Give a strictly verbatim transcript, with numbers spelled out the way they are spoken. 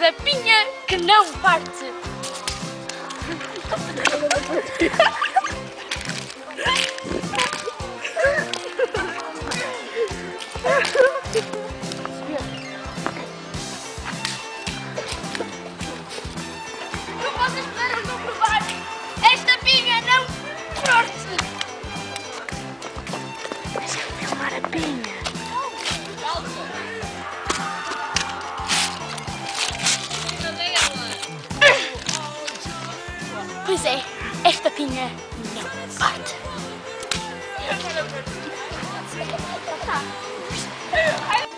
esta pinha que não parte. Não vocês puderam comprovar, esta pinha não parte. Deixa eu filmar a pinha. Pois é, esta pinha não parte.